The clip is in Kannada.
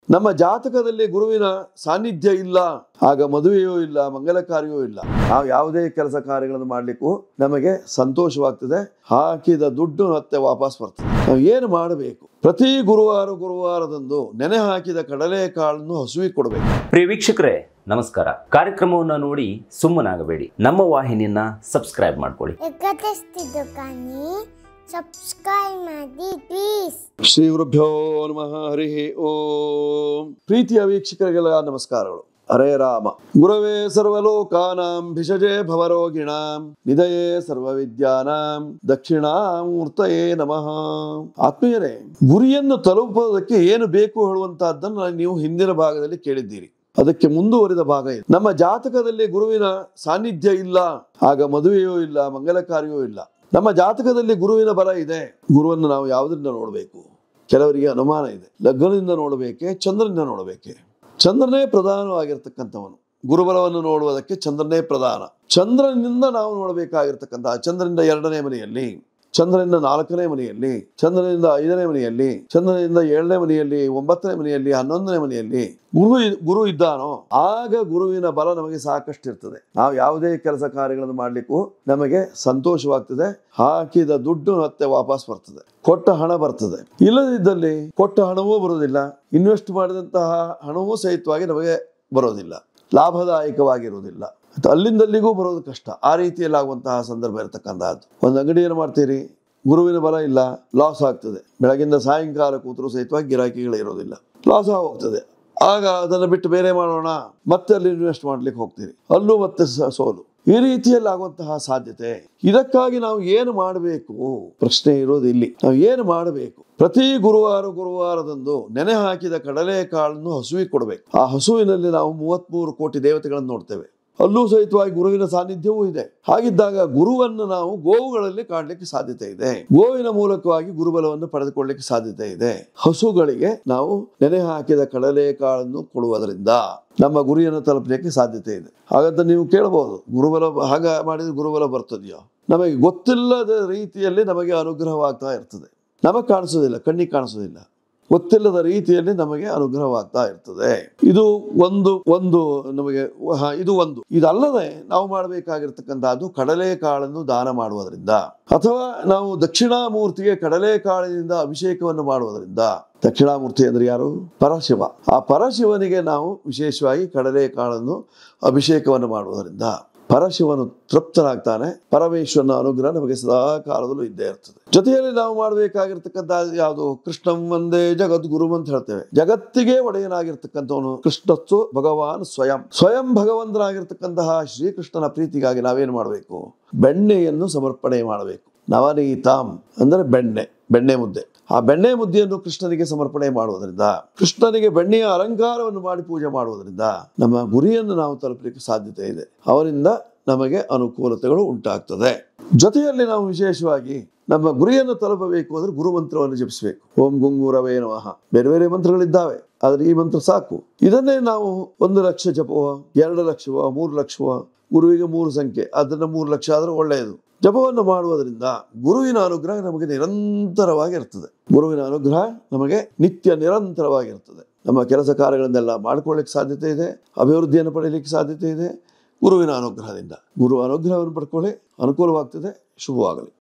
ನಮ್ಮ ಜಾತಕದಲ್ಲಿ ಗುರುವಿನ ಸಾನ್ನಿಧ್ಯ ಇಲ್ಲ, ಆಗ ಮದುವೆಯೂ ಇಲ್ಲ, ಮಂಗಲ ಕಾರ್ಯವೂ ಇಲ್ಲ. ನಾವು ಯಾವುದೇ ಕೆಲಸ ಕಾರ್ಯಗಳನ್ನು ಮಾಡಲಿಕ್ಕೂ ನಮಗೆ ಸಂತೋಷವಾಗ್ತದೆ. ಹಾಕಿದ ದುಡ್ಡು ಮತ್ತೆ ವಾಪಸ್ ಬರ್ತದೆ. ನಾವು ಏನು ಮಾಡಬೇಕು? ಪ್ರತಿ ಗುರುವಾರದಂದು ನೆನೆ ಹಾಕಿದ ಕಡಲೆ ಕಾಳನ್ನು ಹಸುವಿಗೆ ಕೊಡಬೇಕು. ಪ್ರಿಯ ವೀಕ್ಷಕರೇ ನಮಸ್ಕಾರ. ಕಾರ್ಯಕ್ರಮವನ್ನು ನೋಡಿ ಸುಮ್ಮನಾಗಬೇಡಿ, ನಮ್ಮ ವಾಹಿನಿಯನ್ನ ಸಬ್ಸ್ಕ್ರೈಬ್ ಮಾಡ್ಕೊಳ್ಳಿ. ಸಬ್ಸ್ಕ್ರೈಬ್ ಮಾಡಿ ಪ್ಲೀಸ್. ಶ್ರೀ ಗುರುಭ್ಯೋ ನಮಃ. ಹರಿ ಓಂ. ಪ್ರೀತಿಯ ವೀಕ್ಷಕರಿಗೆಲ್ಲ ನಮಸ್ಕಾರಗಳು. ಹರೇ ರಾಮ. ಗುರವೇ ಸರ್ವಲೋಕಾನಾಂ ಭಿಷಜೇ ಭವರೋಗಿಣಾಂ ನಿಧಯೇ ಸರ್ವವಿದ್ಯಾನಾಂ ದಕ್ಷಿಣಾಮೂರ್ತಯೇ ನಮಃ. ಆತ್ಮೀಯರೇ, ಗುರಿಯನ್ನು ತಲುಪುವುದಕ್ಕೆ ಏನು ಬೇಕು ಹೇಳುವಂತಹದ್ದನ್ನು ನೀವು ಹಿಂದಿನ ಭಾಗದಲ್ಲಿ ಕೇಳಿದ್ದೀರಿ. ಅದಕ್ಕೆ ಮುಂದುವರಿದ ಭಾಗ ಇದೆ. ನಮ್ಮ ಜಾತಕದಲ್ಲಿ ಗುರುವಿನ ಸಾನ್ನಿಧ್ಯ ಇಲ್ಲ, ಆಗ ಮದುವೆಯೂ ಇಲ್ಲ, ಮಂಗಲ ಕಾರ್ಯವೂ ಇಲ್ಲ. ನಮ್ಮ ಜಾತಕದಲ್ಲಿ ಗುರುವಿನ ಬಲ ಇದೆ. ಗುರುವನ್ನು ನಾವು ಯಾವುದರಿಂದ ನೋಡಬೇಕು? ಕೆಲವರಿಗೆ ಅನುಮಾನ ಇದೆ. ಲಗ್ನದಿಂದ ನೋಡಬೇಕೆ, ಚಂದ್ರನಿಂದ ನೋಡಬೇಕೆ? ಚಂದ್ರನೇ ಪ್ರಧಾನವಾಗಿರ್ತಕ್ಕಂಥವನು. ಗುರುಬಲವನ್ನು ನೋಡುವುದಕ್ಕೆ ಚಂದ್ರನೇ ಪ್ರಧಾನ. ಚಂದ್ರನಿಂದ ನಾವು ನೋಡಬೇಕಾಗಿರ್ತಕ್ಕಂಥ, ಚಂದ್ರನಿಂದ 2ನೇ ಮನೆಯಲ್ಲಿ, ಚಂದ್ರನಿಂದ 4ನೇ ಮನೆಯಲ್ಲಿ, ಚಂದ್ರನಿಂದ 5ನೇ ಮನೆಯಲ್ಲಿ, ಚಂದ್ರನಿಂದ 7ನೇ ಮನೆಯಲ್ಲಿ, 9ನೇ ಮನೆಯಲ್ಲಿ, 11ನೇ ಮನೆಯಲ್ಲಿ ಗುರು ಇದ್ದಾನೋ ಆಗ ಗುರುವಿನ ಬಲ ನಮಗೆ ಸಾಕಷ್ಟು ಇರ್ತದೆ. ನಾವು ಯಾವುದೇ ಕೆಲಸ ಕಾರ್ಯಗಳನ್ನು ಮಾಡಲಿಕ್ಕೂ ನಮಗೆ ಸಂತೋಷವಾಗ್ತದೆ. ಹಾಕಿದ ದುಡ್ಡು ಮತ್ತೆ ವಾಪಸ್ ಬರ್ತದೆ, ಕೊಟ್ಟ ಹಣ ಬರ್ತದೆ. ಇಲ್ಲದಿದ್ದಲ್ಲಿ ಕೊಟ್ಟ ಹಣವೂ ಬರುವುದಿಲ್ಲ, ಇನ್ವೆಸ್ಟ್ ಮಾಡಿದಂತಹ ಹಣವೂ ಸಹಿತವಾಗಿ ನಮಗೆ ಬರೋದಿಲ್ಲ, ಲಾಭದಾಯಕವಾಗಿರುವುದಿಲ್ಲ. ಅಲ್ಲಿಂದಲ್ಲಿಗೂ ಬರೋದು ಕಷ್ಟ. ಆ ರೀತಿಯಲ್ಲಿ ಆಗುವಂತಹ ಸಂದರ್ಭ ಇರತಕ್ಕಂತಹದ್ದು. ಒಂದು ಅಂಗಡಿಯನ್ನು ಮಾಡ್ತೀರಿ, ಗುರುವಿನ ಬಲ ಇಲ್ಲ, ಲಾಸ್ ಆಗ್ತದೆ. ಬೆಳಗಿಂದ ಸಾಯಂಕಾಲ ಕೂತರೂ ಸಹಿತವಾಗಿ ಗಿರಾಕಿಗಳು ಇರೋದಿಲ್ಲ, ಲಾಸ್ ಹೋಗ್ತದೆ. ಆಗ ಅದನ್ನು ಬಿಟ್ಟು ಬೇರೆ ಮಾಡೋಣ, ಮತ್ತೆ ಅಲ್ಲಿ ಇನ್ವೆಸ್ಟ್ ಮಾಡ್ಲಿಕ್ಕೆ ಹೋಗ್ತೀರಿ, ಅಲ್ಲೂ ಮತ್ತೆ ಸೋಲು. ಈ ರೀತಿಯಲ್ಲಿ ಆಗುವಂತಹ ಸಾಧ್ಯತೆ. ಇದಕ್ಕಾಗಿ ನಾವು ಏನು ಮಾಡಬೇಕು? ಪ್ರಶ್ನೆ ಇರೋದು ಇಲ್ಲಿ. ನಾವು ಏನು ಮಾಡಬೇಕು? ಪ್ರತಿ ಗುರುವಾರದಂದು ನೆನೆ ಹಾಕಿದ ಕಡಲೆ ಕಾಳನ್ನು ಹಸುವಿಗೆ ಕೊಡಬೇಕು. ಆ ಹಸುವಿನಲ್ಲಿ ನಾವು 33 ಕೋಟಿ ದೇವತೆಗಳನ್ನು ನೋಡ್ತೇವೆ. ಅಲ್ಲೂ ಸಹಿತವಾಗಿ ಗುರುವಿನ ಸಾನ್ನಿಧ್ಯವೂ ಇದೆ. ಹಾಗಿದ್ದಾಗ ಗುರುವನ್ನು ನಾವು ಗೋವುಗಳಲ್ಲಿ ಕಾಣಲಿಕ್ಕೆ ಸಾಧ್ಯತೆ ಇದೆ. ಗೋವಿನ ಮೂಲಕವಾಗಿ ಗುರುಬಲವನ್ನು ಪಡೆದುಕೊಳ್ಳಲಿಕ್ಕೆ ಸಾಧ್ಯತೆ ಇದೆ. ಹಸುಗಳಿಗೆ ನಾವು ನೆನೆ ಹಾಕಿದ ಕಡಲೆ ಕಾಳನ್ನು ಕೊಡುವುದರಿಂದ ನಮ್ಮ ಗುರಿಯನ್ನು ತಲುಪಲಿಕ್ಕೆ ಸಾಧ್ಯತೆ ಇದೆ. ಹಾಗಂತ ನೀವು ಕೇಳಬಹುದು, ಗುರುಬಲ ಹಾಗ ಮಾಡಿದ್ರೆ ಗುರುಬಲ ಬರ್ತದೆಯೋ? ನಮಗೆ ಗೊತ್ತಿಲ್ಲದ ರೀತಿಯಲ್ಲಿ ನಮಗೆ ಅನುಗ್ರಹವಾಗ್ತಾ ಇರ್ತದೆ. ನಮಗೆ ಕಾಣಿಸೋದಿಲ್ಲ, ಕಣ್ಣಿಗೆ ಕಾಣಿಸೋದಿಲ್ಲ. ಗೊತ್ತಿಲ್ಲದ ರೀತಿಯಲ್ಲಿ ನಮಗೆ ಅನುಗ್ರಹವಾಗ್ತಾ ಇರ್ತದೆ. ಇದು ಒಂದು ನಮಗೆ ಇದು ಒಂದು. ಇದಲ್ಲದೆ ನಾವು ಮಾಡಬೇಕಾಗಿರ್ತಕ್ಕಂಥದ್ದು ಕಡಲೆ ಕಾಳನ್ನು ದಾನ ಮಾಡುವುದರಿಂದ, ಅಥವಾ ನಾವು ದಕ್ಷಿಣಾಮೂರ್ತಿಗೆ ಕಡಲೆ ಕಾಳಿನಿಂದ ಅಭಿಷೇಕವನ್ನು ಮಾಡುವುದರಿಂದ. ದಕ್ಷಿಣಾಮೂರ್ತಿ ಅಂದ್ರೆ ಯಾರು? ಪರಶಿವ. ಆ ಪರಶಿವನಿಗೆ ನಾವು ವಿಶೇಷವಾಗಿ ಕಡಲೆ ಕಾಳನ್ನು ಅಭಿಷೇಕವನ್ನು ಮಾಡುವುದರಿಂದ ಪರಶಿವನು ತೃಪ್ತನಾಗ್ತಾನೆ. ಪರಮೇಶ್ವರನ ಅನುಗ್ರಹ ನಮಗೆ ಸದಾ ಕಾಲದಲ್ಲೂ ಇದ್ದೇ ಇರ್ತದೆ. ಜೊತೆಯಲ್ಲಿ ನಾವು ಮಾಡಬೇಕಾಗಿರ್ತಕ್ಕಂಥ ಯಾವುದು? ಕೃಷ್ಣಂ ವಂದೇ ಜಗದ್ಗುರು ಅಂತ ಹೇಳ್ತೇವೆ. ಜಗತ್ತಿಗೆ ಒಡೆಯನಾಗಿರ್ತಕ್ಕಂಥವನು ಕೃಷ್ಣಸ್ತು ಭಗವಾನ್ ಸ್ವಯಂ ಭಗವಂತನಾಗಿರ್ತಕ್ಕಂತಹ ಶ್ರೀಕೃಷ್ಣನ ಪ್ರೀತಿಗಾಗಿ ನಾವೇನು ಮಾಡಬೇಕು? ಬೆಣ್ಣೆಯನ್ನು ಸಮರ್ಪಣೆ ಮಾಡಬೇಕು. ನವನೀತಾಂ ಅಂದರೆ ಬೆಣ್ಣೆ ಮುದ್ದೆ. ಆ ಬೆಣ್ಣೆ ಮುದ್ದೆಯನ್ನು ಕೃಷ್ಣನಿಗೆ ಸಮರ್ಪಣೆ ಮಾಡುವುದರಿಂದ, ಕೃಷ್ಣನಿಗೆ ಬೆಣ್ಣೆಯ ಅಲಂಕಾರವನ್ನು ಮಾಡಿ ಪೂಜೆ ಮಾಡುವುದರಿಂದ ನಮ್ಮ ಗುರಿಯನ್ನು ನಾವು ತಲುಪಲಿಕ್ಕೆ ಸಾಧ್ಯತೆ ಇದೆ. ಅವರಿಂದ ನಮಗೆ ಅನುಕೂಲತೆಗಳು ಉಂಟಾಗ್ತದೆ. ಜೊತೆಯಲ್ಲಿ ನಾವು ವಿಶೇಷವಾಗಿ ನಮ್ಮ ಗುರಿಯನ್ನು ತಲುಪಬೇಕು ಅಂದ್ರೆ ಗುರುಮಂತ್ರವನ್ನು ಜಪಿಸಬೇಕು. ಓಂ ಗುಂಗುರವೇ ನಮಃ. ಬೇರೆ ಬೇರೆ ಮಂತ್ರಗಳಿದ್ದಾವೆ, ಆದ್ರೆ ಈ ಮಂತ್ರ ಸಾಕು. ಇದನ್ನೇ ನಾವು 1 ಲಕ್ಷ ಜಪವೋ, 2 ಲಕ್ಷವೋ, 3 ಲಕ್ಷವೋ, ಗುರುವಿಗೆ 3 ಸಂಖ್ಯೆ, ಅದನ್ನ 3 ಲಕ್ಷ ಆದ್ರೆ ಒಳ್ಳೆಯದು. ಜಪವನ್ನು ಮಾಡುವುದರಿಂದ ಗುರುವಿನ ಅನುಗ್ರಹ ನಮಗೆ ನಿರಂತರವಾಗಿರ್ತದೆ. ಗುರುವಿನ ಅನುಗ್ರಹ ನಮಗೆ ನಿತ್ಯ ನಿರಂತರವಾಗಿರ್ತದೆ. ನಮ್ಮ ಕೆಲಸ ಕಾರ್ಯಗಳನ್ನೆಲ್ಲ ಮಾಡ್ಕೊಳ್ಳಿಕ್ಕೆ ಸಾಧ್ಯತೆ ಇದೆ, ಅಭಿವೃದ್ಧಿಯನ್ನು ಪಡೆಯಲಿಕ್ಕೆ ಸಾಧ್ಯತೆ ಇದೆ ಗುರುವಿನ ಅನುಗ್ರಹದಿಂದ. ಗುರು ಅನುಗ್ರಹವನ್ನು ಪಡ್ಕೊಳ್ಳಿ, ಅನುಕೂಲವಾಗ್ತದೆ. ಶುಭವಾಗಲಿ.